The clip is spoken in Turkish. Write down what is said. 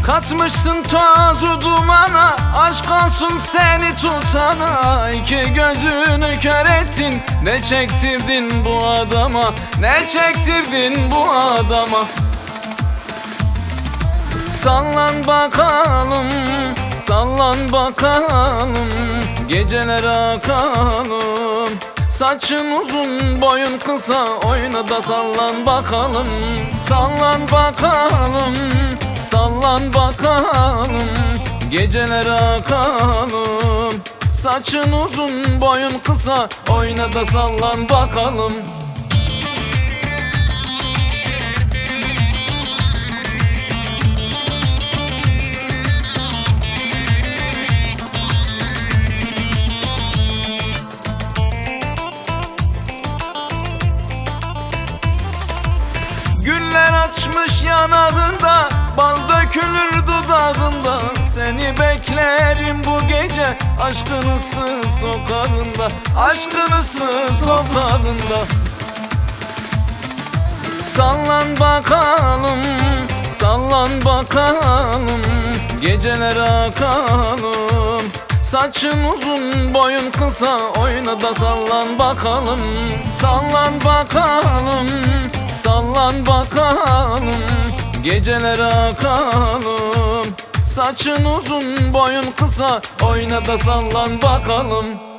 Katmışsın tozu dumana, aşk olsun seni tutana. İki gözünü kör ettin, ne çektirdin bu adama, ne çektirdin bu adama. Sallan bakalım, sallan bakalım, geceler akalım. Saçın uzun, boyun kısa, oyna da sallan bakalım. Sallan bakalım, sallan bakalım, geceler akalım. Saçın uzun, boyun kısa, oyna da sallan bakalım. Güller açmış yanağında, bal dökülür dudağında. Seni beklerim bu gece, aşkın ıssız sokağında, aşkın ıssız sokağında. Sallan bakalım, sallan bakalım, geceler akalım. Saçın uzun, boyun kısa, oyna da sallan bakalım. Sallan bakalım, sallan bakalım, geceler akalım. Saçın uzun, boyun kısa, oyna da sallan bakalım.